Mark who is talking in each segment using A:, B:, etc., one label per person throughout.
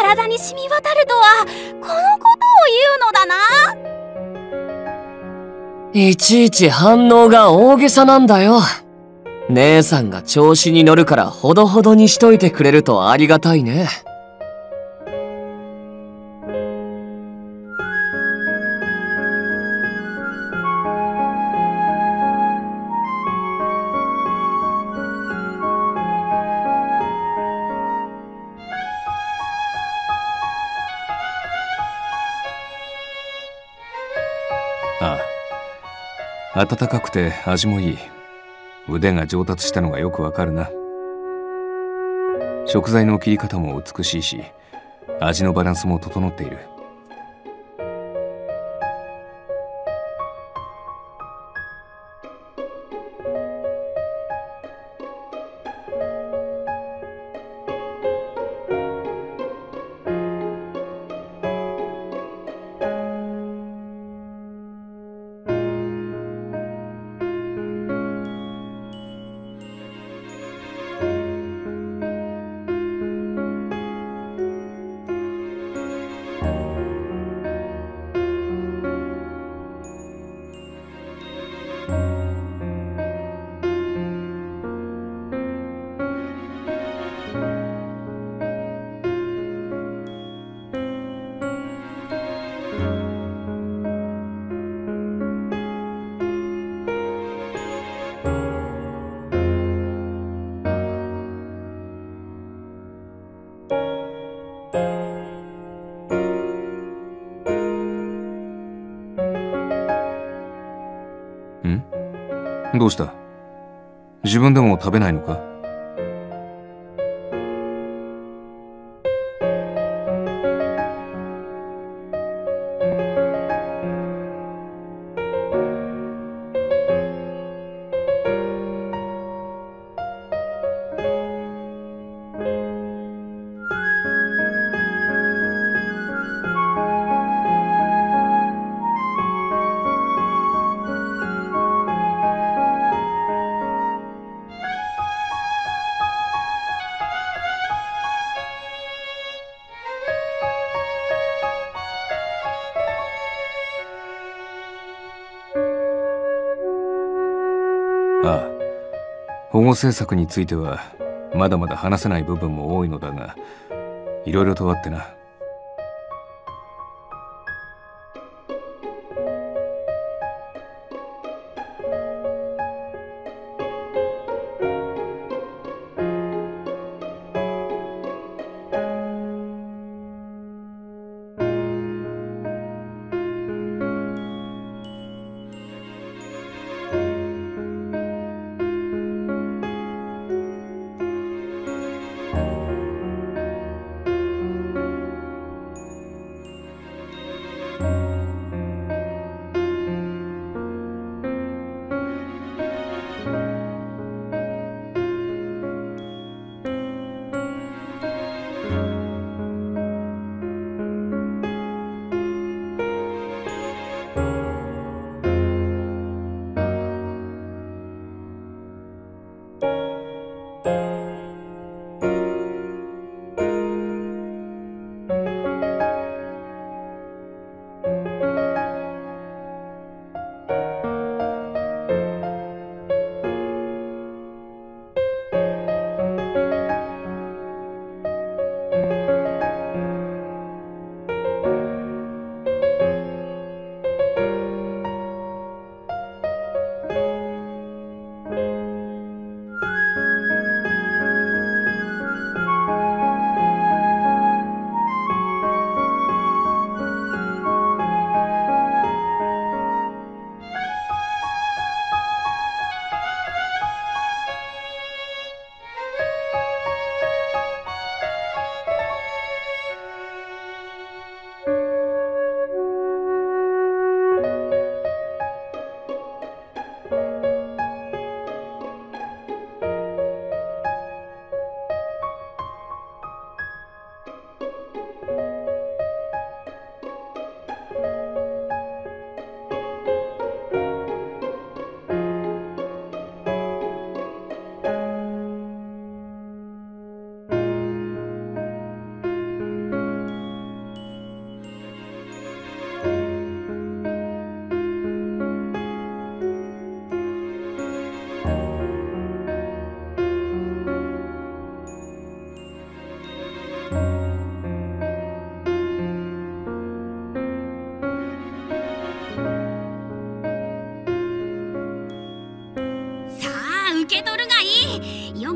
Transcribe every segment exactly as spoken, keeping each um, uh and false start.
A: 体に染み渡るとはこのことを言うのだな。
B: いちいち反応が大げさなんだよ。姉さんが調子に乗るからほどほどにしといてくれるとありがたいね。
C: ああ、温かくて味もいい。腕が上達したのがよくわかるな。食材の切り方も美しいし、味のバランスも整っている。ん？どうした？自分でも食べないのか？ああ、保護政策についてはまだまだ話せない部分も多いのだが、いろいろとあってな。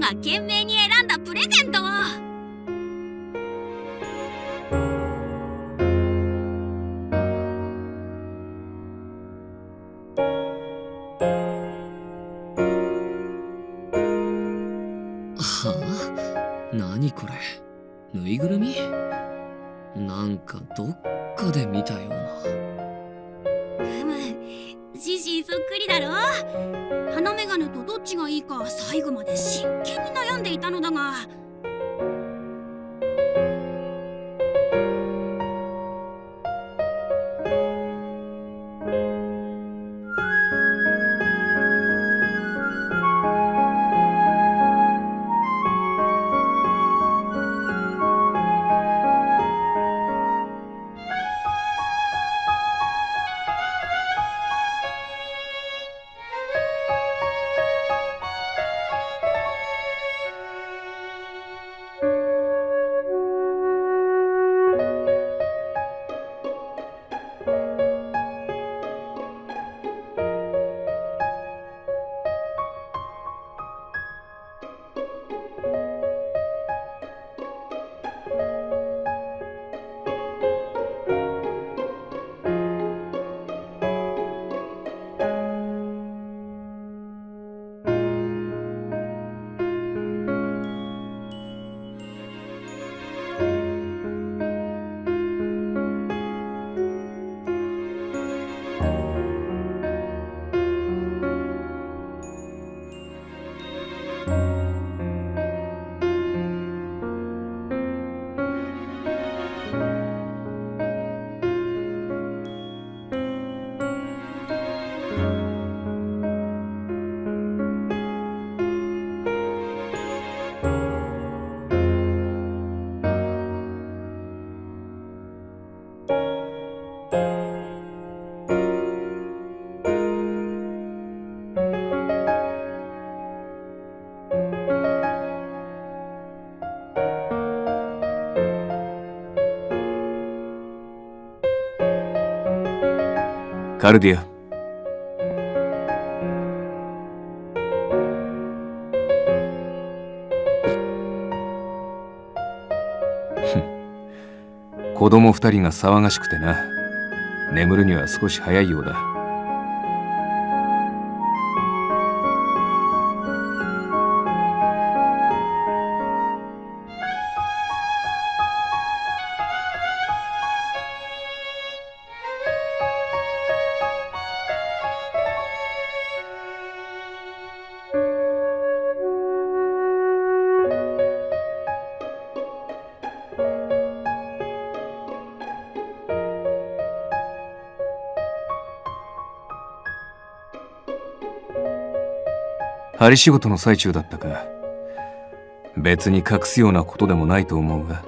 A: が懸命に選んだプレゼントを。
B: はあ？何これ？ぬいぐるみ？なんかどっかで見たような。
A: ふむ、シシそっくりだろ。鼻メガネとどっちがいいか最後まで真剣に悩んでいたのだが。
C: カルディア。子供二人が騒がしくてな。眠るには少し早いようだ。針仕事の最中だったか。別に隠すようなことでもないと思うが。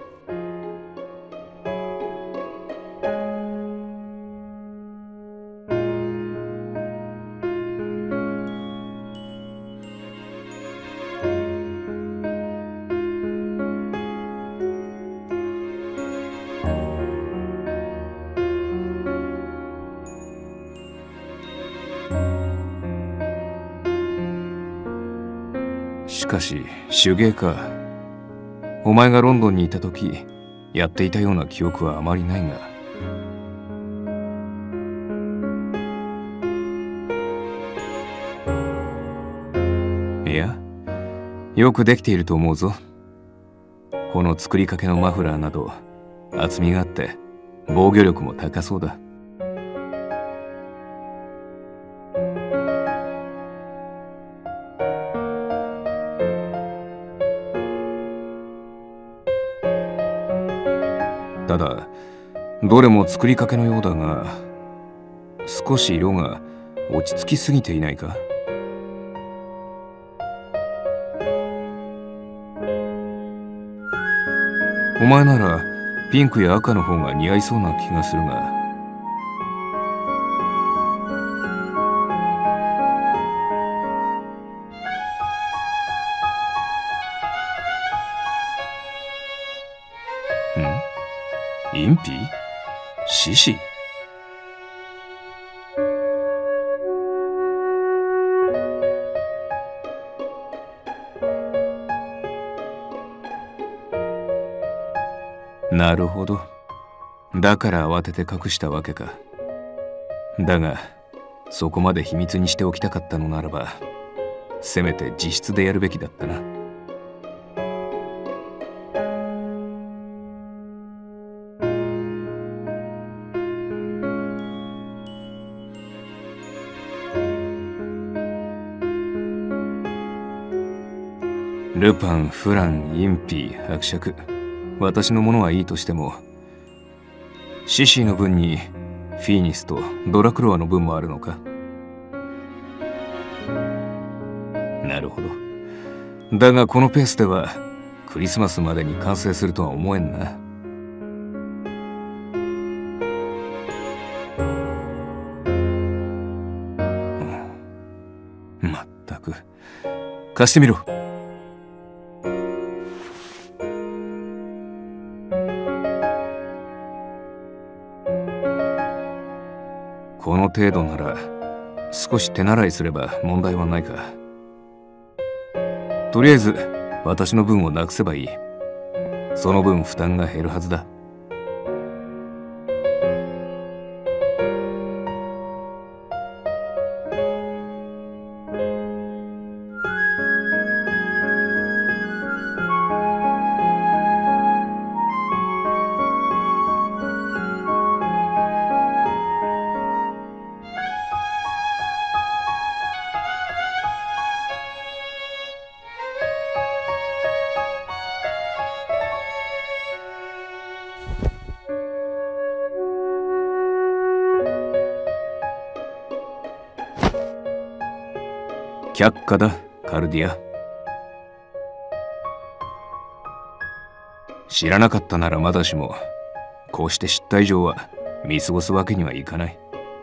C: しかし手芸か。お前がロンドンにいた時やっていたような記憶はあまりないが。いや、よくできていると思うぞ。この作りかけのマフラーなど厚みがあって防御力も高そうだ。ただどれも作りかけのようだが、少し色が落ち着きすぎていないか。お前ならピンクや赤の方が似合いそうな気がするが。インピ？シシ？ なるほど。だから慌てて隠したわけか。だがそこまで秘密にしておきたかったのならば、せめて自室でやるべきだったな。ルパン、フラン、インピー、伯爵、私のものはいいとしても、シシーの分にフィーニスとドラクロワの分もあるのか。なるほど。だがこのペースではクリスマスまでに完成するとは思えんな。うん、まったく。貸してみろ。この程度なら少し手習いすれば問題はないか。とりあえず私の分をなくせばいい。その分負担が減るはずだ。却下だ、カルディア。知らなかったならまだしも、こうして知った以上は見過ごすわけにはいかない。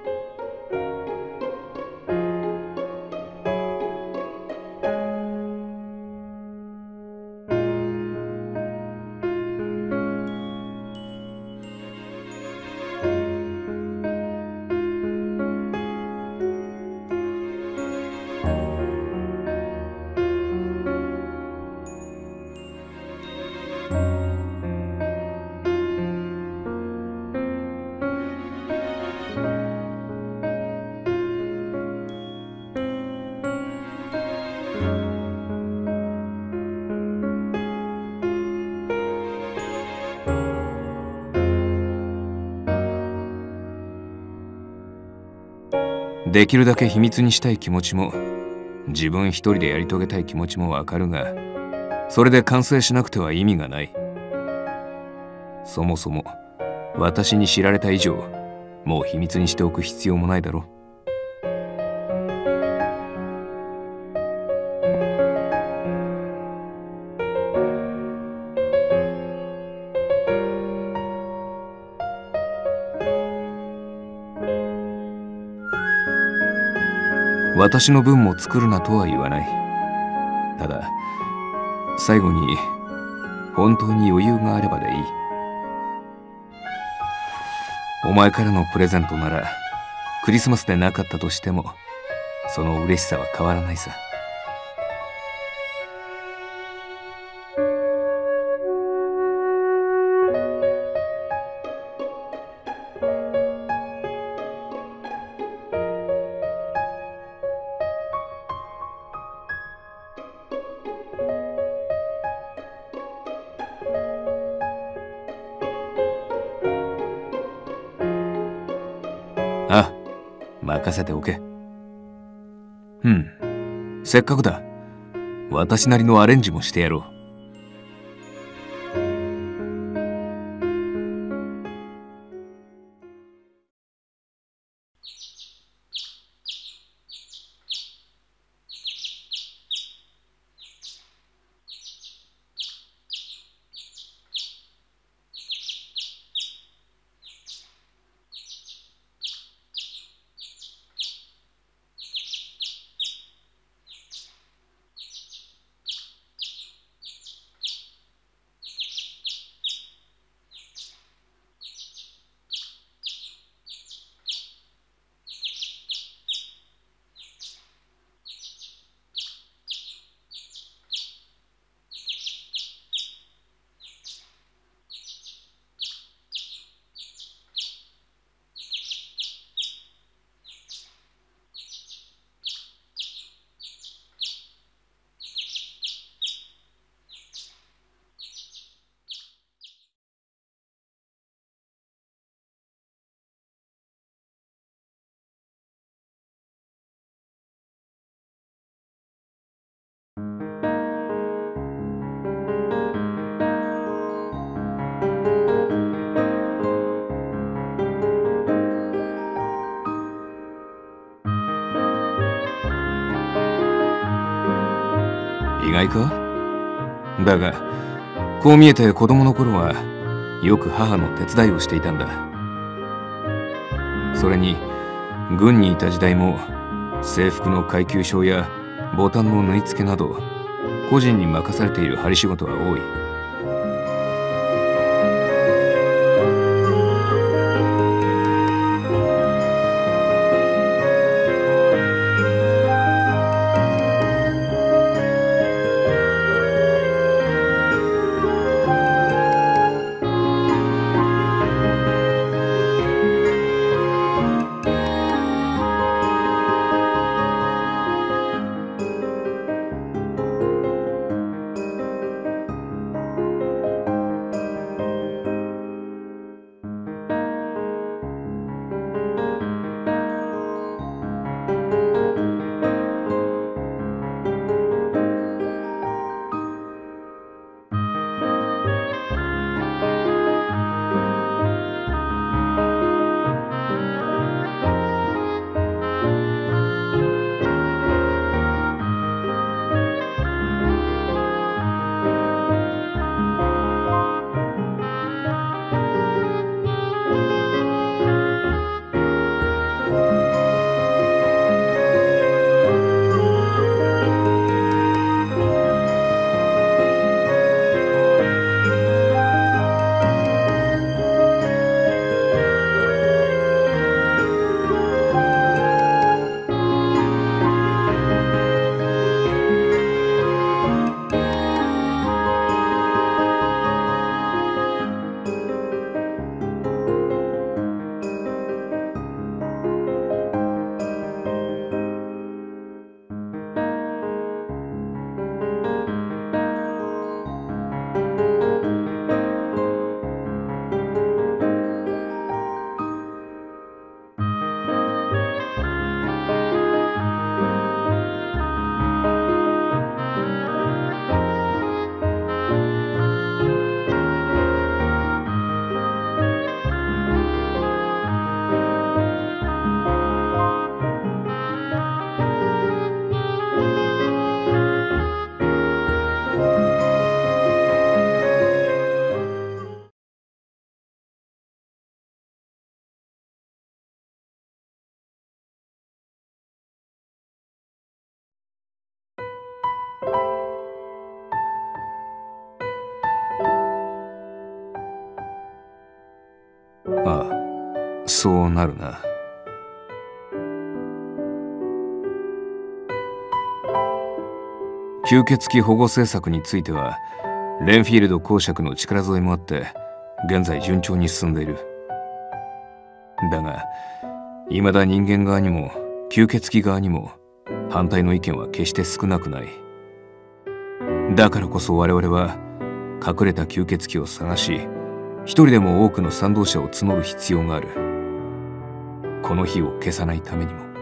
C: できるだけ秘密にしたい気持ちも、自分一人でやり遂げたい気持ちもわかるが、それで完成しなくては意味がない。そもそも私に知られた以上、もう秘密にしておく必要もないだろ。私の分も作るなとは言わない。ただ最後に本当に余裕があればでいい。お前からのプレゼントならクリスマスでなかったとしても、その嬉しさは変わらないさ。あ、任せておけ。うん、せっかくだ。私なりのアレンジもしてやろう。 ないか？だがこう見えて子供の頃はよく母の手伝いをしていたんだ。それに軍にいた時代も制服の階級章やボタンの縫い付けなど個人に任されている針仕事は多い。ああ、そうなるな。吸血鬼保護政策についてはレンフィールド公爵の力添えもあって現在順調に進んでいる。だが未だ人間側にも吸血鬼側にも反対の意見は決して少なくない。だからこそ我々は隠れた吸血鬼を探し一人でも多くの賛同者を募る必要がある。この火を消さないためにも。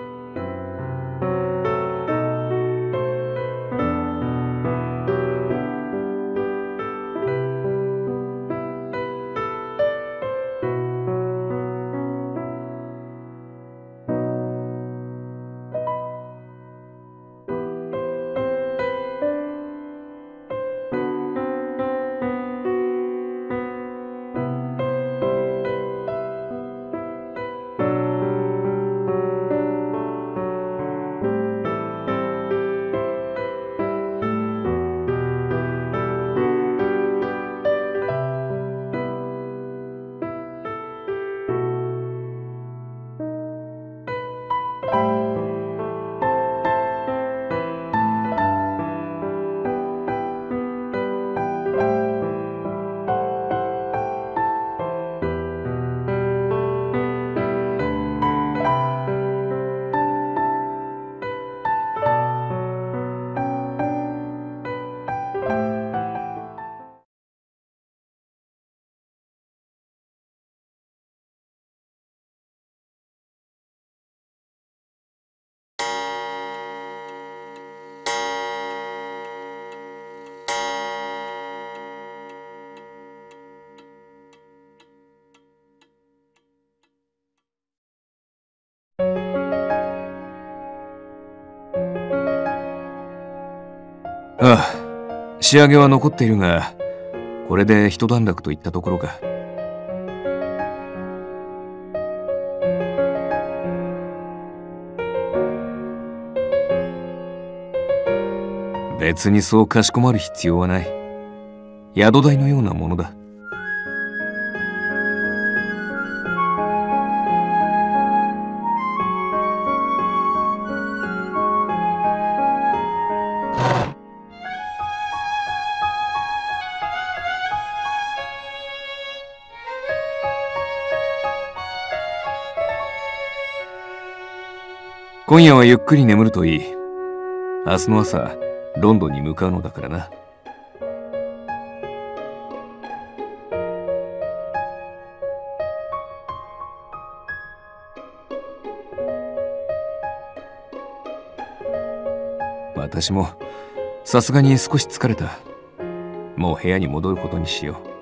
C: 仕上げは残っているが、これで一段落といったところか。別にそうかしこまる必要はない。宿代のようなものだ。今夜はゆっくり眠るといい。明日の朝、ロンドンに向かうのだからな。私もさすがに少し疲れた。もう部屋に戻ることにしよう。